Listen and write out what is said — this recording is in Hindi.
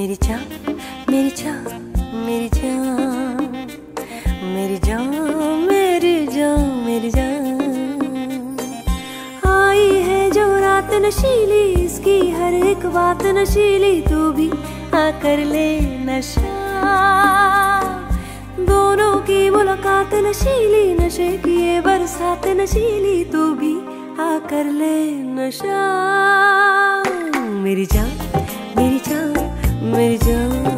मेरी जान, मेरी जान, मेरी जान, मेरी जान, मेरी जान, मेरी जान। आई है जो रात नशीली, इसकी हर एक बात नशीली, तू भी आकर ले नशा। दोनों की मुलाकात नशीली, नशे की ये बरसात नशीली, तू भी आकर ले नशा। मेरी जान, मेरी जान, मेरी जान।